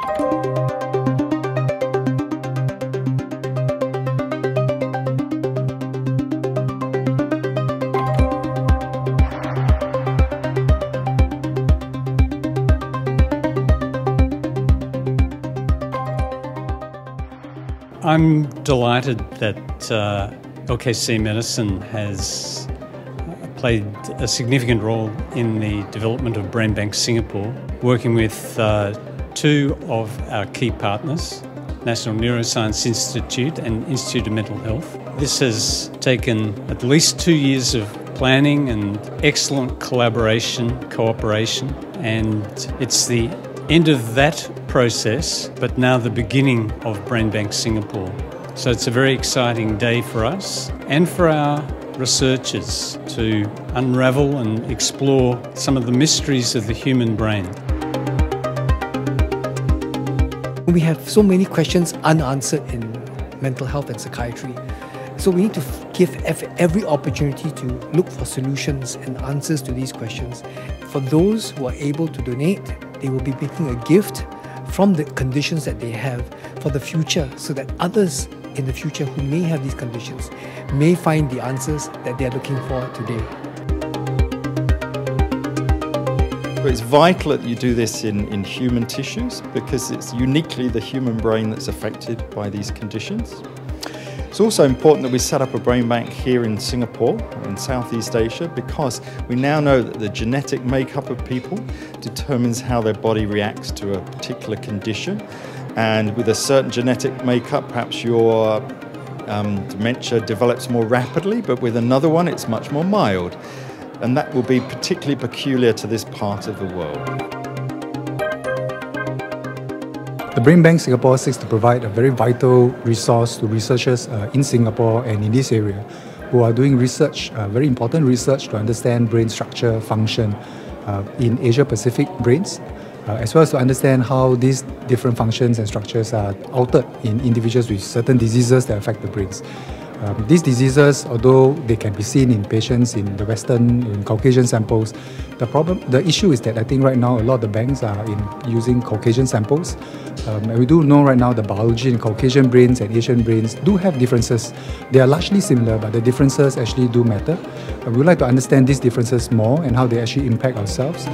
I'm delighted that LKCMedicine has played a significant role in the development of Brain Bank Singapore, working with two of our key partners, National Neuroscience Institute and Institute of Mental Health. This has taken at least 2 years of planning and excellent collaboration, cooperation, and it's the end of that process, but now the beginning of Brain Bank Singapore. So it's a very exciting day for us and for our researchers to unravel and explore some of the mysteries of the human brain. We have so many questions unanswered in mental health and psychiatry. So we need to give every opportunity to look for solutions and answers to these questions. For those who are able to donate, they will be making a gift from the conditions that they have for the future, so that others in the future who may have these conditions may find the answers that they are looking for today. It's vital that you do this in human tissues because it's uniquely the human brain that's affected by these conditions. It's also important that we set up a brain bank here in Singapore, in Southeast Asia, because we now know that the genetic makeup of people determines how their body reacts to a particular condition. And with a certain genetic makeup, perhaps your dementia develops more rapidly, but with another one, it's much more mild. And that will be particularly peculiar to this part of the world. The Brain Bank Singapore seeks to provide a very vital resource to researchers in Singapore and in this area who are doing research, very important research to understand brain structure, function in Asia-Pacific brains, as well as to understand how these different functions and structures are altered in individuals with certain diseases that affect the brains. These diseases, although they can be seen in patients in the Western, in Caucasian samples, the issue is that I think right now a lot of the banks are using Caucasian samples. And we do know right now the biology in Caucasian brains and Asian brains do have differences. They are largely similar, but the differences actually do matter. We would like to understand these differences more and how they actually impact ourselves.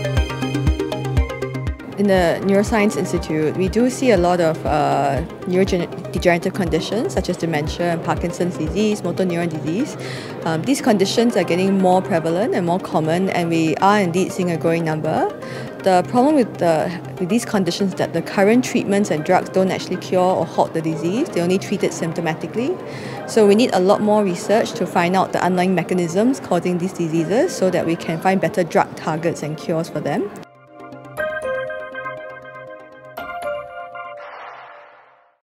In the Neuroscience Institute, we do see a lot of neurodegenerative conditions such as dementia and Parkinson's disease, motor neuron disease. These conditions are getting more prevalent and more common, and we are indeed seeing a growing number. The problem with these conditions is that the current treatments and drugs don't actually cure or halt the disease, they only treat it symptomatically. So we need a lot more research to find out the underlying mechanisms causing these diseases so that we can find better drug targets and cures for them.